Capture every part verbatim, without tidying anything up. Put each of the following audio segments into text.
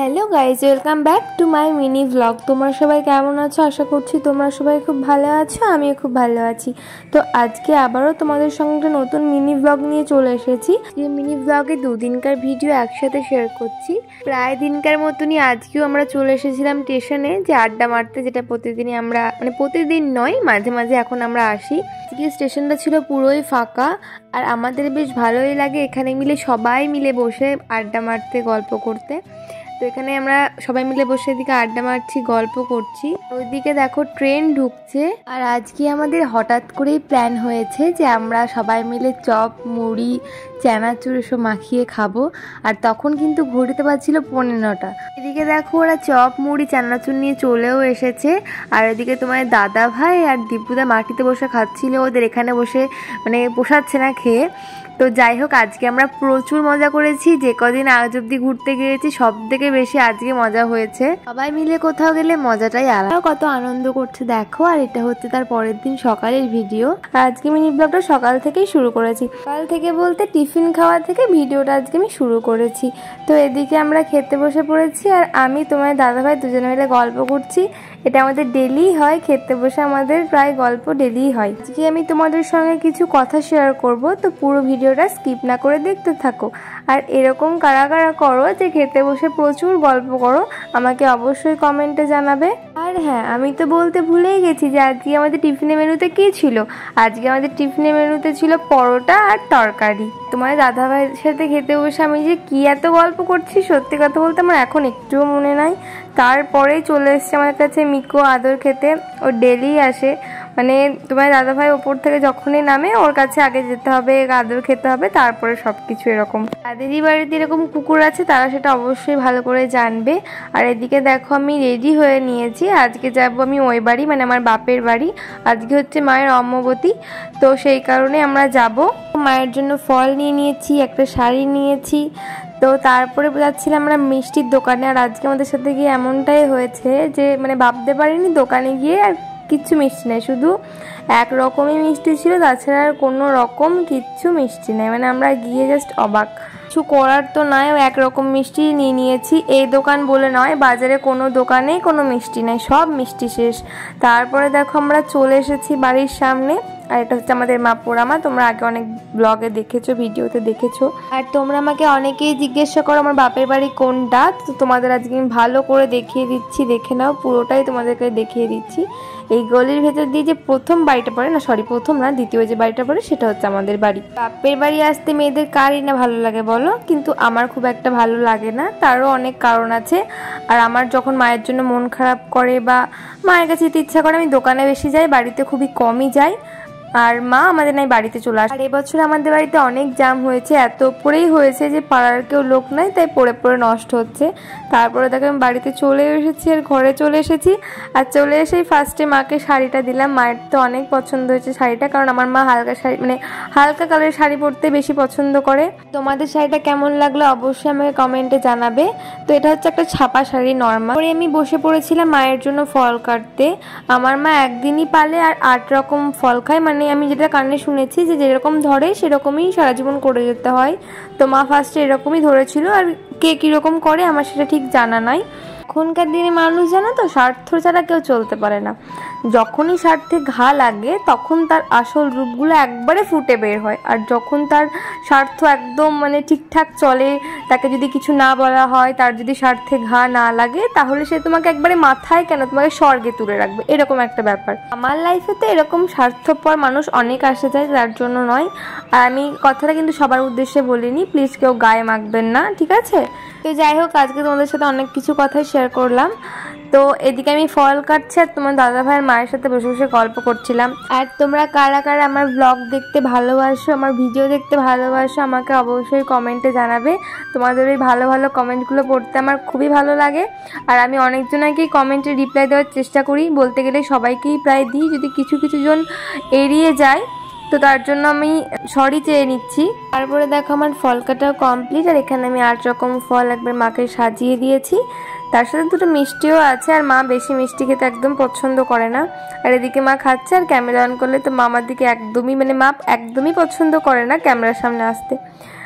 Hello guys, welcome back to my mini vlog. তোমরা সবাই কেমন আছো? আশা করছি তোমরা সবাই খুব ভালো আছো, আমিও খুব ভালো আছি। তো আজকে আবারও তোমাদের সঙ্গে একটা নতুন মিনি ভ্লগ নিয়ে চলে এসেছি। যে মিনি ভ্লগে দুদিনকার ভিডিও একসাথে শেয়ার করছি। প্রায় দিনকার মতনই আজকেও আমরা চলে এসেছিলাম স্টেশনে, যে আড্ডা মারতে, যেটা প্রতিদিনই আমরা, মানে প্রতিদিন নয়, মাঝে মাঝে এখন আমরা আসি। আজকে স্টেশনটা ছিল পুরোই ফাঁকা, আর আমাদের বেশ ভালোই লাগে এখানে মিলে সবাই মিলে বসে আড্ডা মারতে, গল্প করতে। তো এখানে আমরা সবাই মিলে বসে এদিকে আড্ডা মারছি, গল্প করছি। ওইদিকে দেখো ট্রেন ঢুকছে। আর আজকে আমাদের হঠাৎ করেই প্ল্যান হয়েছে যে আমরা সবাই মিলে চপ, মুড়ি, চানাচুর এসব মাখিয়ে খাবো। আর তখন কিন্তু ঘড়িতে বাজছিল পৌনে নটা। এদিকে দেখো ওরা চপ, মুড়ি, চানাচুর নিয়ে চলেও এসেছে। আর এদিকে তোমার দাদা ভাই আর দীপুদা মাটিতে বসে খাচ্ছিল, ওদের এখানে বসে মানে পোষাচ্ছে না খেয়ে। তো যাই হোক, আজকে আমরা প্রচুর মজা করেছি। যে কদিন আজ অব্দি ঘুরতে গিয়েছি সব থেকে বেশি আজকে মজা হয়েছে। সবাই মিলে কোথাও গেলে মজাটাই আলাদা। কত আনন্দ করছে দেখো। আর এটা হচ্ছে তার পরের দিন সকালের ভিডিও। আজকে মিনি ব্লগটা সকাল থেকেই শুরু করেছি। সকাল থেকে বলতে টিফিন খাওয়া থেকে ভিডিওটা আজকে আমি শুরু করেছি। তো এদিকে আমরা খেতে বসে পড়েছি, আর আমি তোমার দাদাভাই দুজনে মিলে গল্প করছি। এটা আমাদের ডেলি হয়, খেতে বসে আমাদের প্রায় গল্প ডেলি হয়। আজকে আমি তোমাদের সঙ্গে কিছু কথা শেয়ার করব, তো পুরো ভিডিওটা স্কিপ না করে দেখতে থাকো। আর এরকম কারা কারা করো যে খেতে বসে প্রচুর গল্প করো, আমাকে অবশ্যই কমেন্টে জানাবে। আর হ্যাঁ, আমি তো বলতে ভুলেই গেছি যে আজকে আমাদের টিফিনের মেনুতে কী ছিল। আজকে আমাদের টিফিনের মেনুতে ছিল পরোটা আর তরকারি। তোমার দাদা ভাইয়ের সাথে খেতে বসে আমি যে কি এত গল্প করছি, সত্যি কথা বলতে আমার এখন একটুও মনে নাই। তারপরেই চলে এসছে আমাদের কাছে মিকো আদর খেতে। ও ডেলি আসে, মানে তোমার দাদাভাই ওপর থেকে যখনই নামে ওর কাছে আগে যেতে হবে, আদর খেতে হবে, তারপরে সব কিছু। এরকম তাদেরই বাড়িতে এরকম কুকুর আছে, তারা সেটা অবশ্যই ভালো করে জানবে। আর এদিকে দেখো আমি রেডি হয়ে নিয়েছি। আজকে যাব আমি ওই বাড়ি, মানে আমার বাপের বাড়ি। আজকে হচ্ছে মায়ের অম্মবতী, তো সেই কারণে আমরা যাব। মায়ের জন্য ফল নিয়ে নিয়েছি, একটা শাড়ি নিয়েছি। তো তারপরে যাচ্ছিলাম আমরা মিষ্টির দোকানে। আর আজকে আমাদের সাথে গিয়ে এমনটাই হয়েছে যে মানে ভাবতে পারিনি দোকানে গিয়ে আর কিচ্ছু মিষ্টি নেই, শুধু এক রকমই মিষ্টি ছিল, তাছাড়া আর কোনো রকম কিচ্ছু মিষ্টি নেই। মানে আমরা গিয়ে জাস্ট অবাক, কিছু করার তো নয়, একরকম মিষ্টি নিয়ে নিয়েছি। এই দোকান বলে নয়, বাজারে কোনো দোকানেই কোনো মিষ্টি নেই, সব মিষ্টি শেষ। তারপরে দেখো আমরা চলে এসেছি বাড়ির সামনে। আর এটা হচ্ছে আমাদের মা পোড়ামা, তোমরা আগে অনেক ব্লগে দেখেছো, ভিডিওতে দেখেছো। আর তোমরা আমাকে অনেকেই জিজ্ঞাসা করো আমার বাপের বাড়ি কোনটা, তো তোমাদের আজকে আমি ভালো করে দেখিয়ে দিচ্ছি, দেখে নাও, পুরোটাই তোমাদেরকে দেখিয়ে দিচ্ছি। এই গলির ভেতর দিয়ে যে প্রথম বাড়িটা পড়ে, না সরি প্রথম না, দ্বিতীয় যে বাড়িটা পড়ে সেটা হচ্ছে আমাদের বাড়ি। বাপের বাড়ি আসতে মেয়েদের কারই না ভালো লাগে বলো, কিন্তু আমার খুব একটা ভালো লাগে না, তারও অনেক কারণ আছে। আর আমার যখন মায়ের জন্য মন খারাপ করে বা মায়ের কাছে যেতে ইচ্ছা করে, আমি দোকানে বেশি যাই, বাড়িতে খুবই কমই যাই। আর মা আমাদের নাই বাড়িতে চলে আসে। আর এবছর আমাদের বাড়িতে অনেক জাম হয়েছে, এত পরেই হয়েছে যে পাড়ার কেউ লোক নাই, তাই পড়ে পড়ে নষ্ট হচ্ছে। তারপরে দেখো আমি বাড়িতে চলে এসেছি, আর ঘরে চলে এসেছি। আর চলে এসেই ফার্স্টে মাকে শাড়িটা দিলাম। মায়ের তো অনেক পছন্দ হয়েছে শাড়িটা, কারণ আমার মা হালকা শাড়ি, মানে হালকা কালারের শাড়ি পরতে বেশি পছন্দ করে। তোমাদের শাড়িটা কেমন লাগলো অবশ্যই আমাকে কমেন্টে জানাবে। তো এটা হচ্ছে একটা ছাপা শাড়ি নর্মাল। পরে আমি বসে পড়েছিলাম মায়ের জন্য ফল কাটতে। আমার মা একদিনই পালে আর আট রকম ফল খায়, মানে আমি যেটা কানে শুনেছি যে যেরকম ধরে সেরকমই সারা জীবন করে যেতে হয়। তো মা ফার্স্টে এরকমই ধরেছিল, আর কে কীরকম করে আমার সেটা ঠিক জানা নাই। এখনকার দিনে মানুষ জানো তো, স্বার্থ ছাড়া কেউ চলতে পারে না। যখনই স্বার্থে ঘা লাগে তখন তার আসল রূপগুলো একবারে ফুটে বের হয়। আর যখন তার স্বার্থ একদম মানে ঠিকঠাক চলে, তাকে যদি কিছু না বলা হয়, তার যদি স্বার্থে ঘা না লাগে, তাহলে সে তোমাকে একবারে মাথায় কেন তোমাকে স্বর্গে তুলে রাখবে, এরকম একটা ব্যাপার। আমার লাইফে তো এরকম স্বার্থপর মানুষ অনেক আসে যায়, তার জন্য নয়। আর আমি কথাটা কিন্তু সবার উদ্দেশ্যে বলিনি, প্লিজ কেউ গায়ে মাখবেন না, ঠিক আছে? তো যাই হোক, আজকে তোমাদের সাথে অনেক কিছু কথাই শেয়ার করলাম। তো এদিকে আমি ফল কাটছি, আর তোমার দাদা ভাইয়ের মায়ের সাথে বসে বসে গল্প করছিলাম। আর তোমরা কারা কারা আমার ব্লগ দেখতে ভালোবাসো, আমার ভিডিও দেখতে ভালোবাসো, আমাকে অবশ্যই কমেন্টে জানাবে। তোমাদের ওই ভালো ভালো কমেন্টগুলো পড়তে আমার খুবই ভালো লাগে। আর আমি অনেকজনকেই কমেন্টে রিপ্লাই দেওয়ার চেষ্টা করি, বলতে গেলে সবাইকেই প্রায় দিই, যদি কিছু কিছু জন এড়িয়ে যায় তো তার জন্য আমি সরি চেয়ে নিচ্ছি। তারপরে দেখো আমার ফল কাটাও কমপ্লিট। আর এখানে আমি আট রকম ফল একবার মাকে সাজিয়ে দিয়েছি, তার সাথে দুটো মিষ্টিও আছে। আর মা বেশি মিষ্টি খেতে একদম পছন্দ করে না। আর এদিকে মা খাচ্ছে, আর ক্যামেরা অন করলে তো মামার দিকে একদমই, মানে মা একদমই পছন্দ করে না ক্যামেরার সামনে আসতে।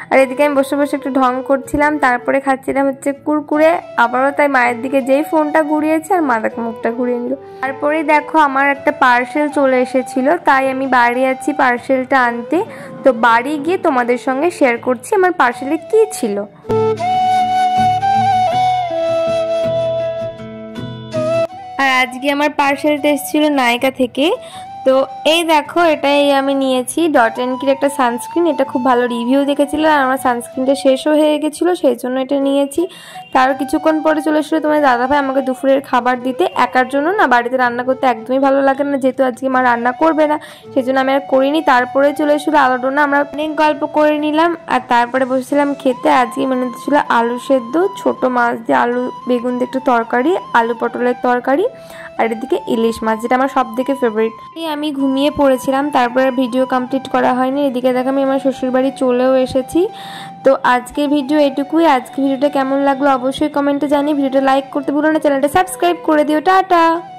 আর এদিকে আমি বসে বসে একটু ঢং করছিলাম, তারপরে খাচ্ছিলাম হচ্ছে কুরকুরে। আবারও তাই মায়ের দিকে যেই ফোনটা ঘুরিয়েছে আর মা দেখো মুখটা ঘুরিয়ে নিল। তারপরে দেখো আমার একটা পার্সেল চলে এসেছিল, তাই আমি বাড়ি যাচ্ছি পার্সেলটা আনতে। তো বাড়ি গিয়ে তোমাদের সঙ্গে শেয়ার করছি আমার পার্সেলে কি ছিল। আর আজকে আমার পার্সেলটা এসেছিল নায়িকা থেকে। তো এই দেখো এটাই আমি নিয়েছি ডট অ্যান্ড কির একটা সানস্ক্রিন। এটা খুব ভালো রিভিউ দেখেছিল আর আমার সানস্ক্রিনটা শেষও হয়ে গেছিলো, সেই জন্য এটা নিয়েছি। তার কিছুক্ষণ পরে চলে এসেছিলো তোমার দাদাভাই আমাকে দুপুরের খাবার দিতে। একার জন্য না, বাড়িতে রান্না করতে একদমই ভালো লাগে না, যেহেতু আজকে মা রান্না করবে না সেই জন্য আমি আর করিনি। তারপরে চলে এসেছিলো আলোডোনা, আমরা অনেক গল্প করে নিলাম আর তারপরে বসেছিলাম খেতে। আজকে মানে ছিল আলু সেদ্ধ, ছোট মাছ দিয়ে আলু বেগুন দিয়ে একটু তরকারি, আলু পটলের তরকারি, আর এদিকে ইলিশ মাছ, যেটা আমার সব থেকে ফেভারিট। আমি ঘুমিয়ে পড়েছিলাম, তারপরে ভিডিও কমপ্লিট করা হয়নি। এদিকে দেখো আমি আমার শ্বশুরবাড়ি চলেও এসেছি। তো আজকের ভিডিও এটুকুই। আজকের ভিডিওটা কেমন লাগলো অবশ্যই কমেন্টে জানিয়ে, ভিডিওটা লাইক করতে ভুলো না, চ্যানেলটা সাবস্ক্রাইব করে দিও। টাটা।